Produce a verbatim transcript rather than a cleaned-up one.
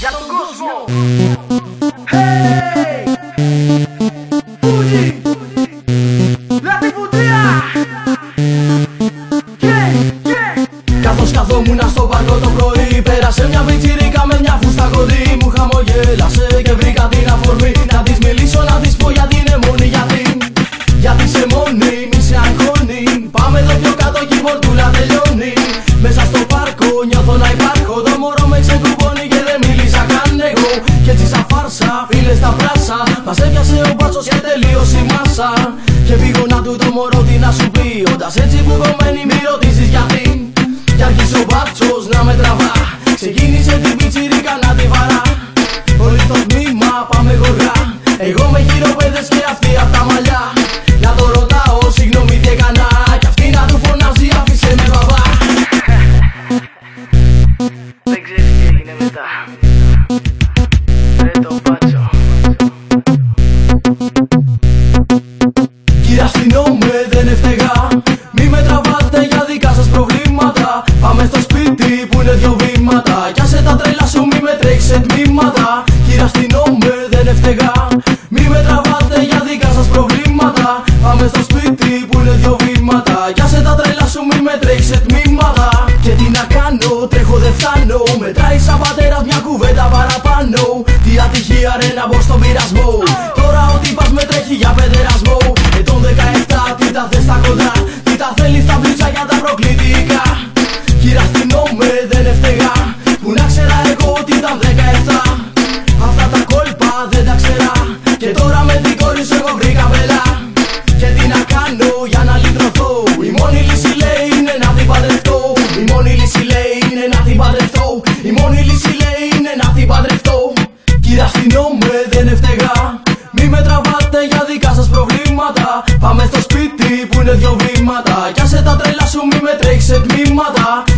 για τον κόσμο. Hey! Fuji! Λατιβουτρία! Yeah, yeah! Καθώς καθόμουνα στο πάρκο το πρωί, πέρασε μια πιτσιρίκα με μια φούστα κοντή. Μου χαμογέλασε και βρήκα την αφορμή να της μιλήσω, να της πω γιατί είναι μόνη. Γιατί, γιατί είσαι μόνη, μη σε αγχώνει. Πάμε εδώ πιο κάτω και η βορτούλα τελειώνει. Μέσα στο πάρκο νιώθω να υπάρχω. Το μωρό με ξεκουμπώνει και δεν μίλησα καν εγώ. Κι έτσι σαν φάρσα, φίλες στα πράσα, μας έπιασε ο μπάτσος και τελείωσε η μάσα. Και πήγω να του το μωρό τι να σου πει. Όντας έτσι που κομμένη μη ρωτήσεις γιατί. Κι άρχισε ο μπάτσος να με τραβά. Ξεκίνησε την πιτσιρίκα να τη βαρά. Όλοι στο τμήμα πάμε γοργά. Εγώ με χειροπέδες και αυτή απ' τα μαλλιά. Να το ρωτάω συγγνώμη τι έκανα. Κι αυτή να του φωνάζει άφησε με μπαμπά. Δεν ξέρεις τι έγινε μετά. Ρε το μπάτσο. Κύριε αστυνόμε δεν έφταιγα. Μη με τραβάτε για δικά σας προβλήματα. Πάμε στο σπίτι που είναι δυο βήματα. Κι άσε τα τρέλα σου μη με τρέξεις σε τμήματα. Κύριε αστυνόμε δεν έφταιγα. Μη με τραβάτε για δικά σας προβλήματα. Πάμε στο σπίτι που είναι δυο βήματα. Κι άσε τα τρέλα σου μη με τρέξεις σε τμήματα. Και τι να κάνω, τρέχω δεν φτάνω. Μετράει σαν πατέρας μια κουβέντα παραπάνω. Τι ατυχία ρε να μπω στον πειρασμό. Τώρα ο τύπας με τρέχει για παιδερασμό. Ετών δεκαεπτά τι τα θες στα κοντά. Τι τα θέλεις στα μπλίτσα για τα προκλητικά. Κύριε αστυνόμε δεν έφταιγα. Που να ξέρα εγώ ότι ήταν δεκαεπτά. Αυτά τα κόλπα δεν τα ξέρα. Και τώρα με την κόρη σου εγώ βρήκα πελά. Και τι να κάνω για να λυτρωθώ. Η μόνη λύση λέει είναι να την παντρευτώ. Η μόνη λύση λέει είναι να την παντρευτώ. Η μόνη λύση λέει είναι να την παντρευτώ. Κύριε αστυνόμε δεν έφταιγα. Μη με τραβάτε για δικά σας προβλήματα. Πάμε στο σπίτι που είναι δυο βήματα. Κι άσε τα τρέλα σου μη με τρέξεις σε τμήματα.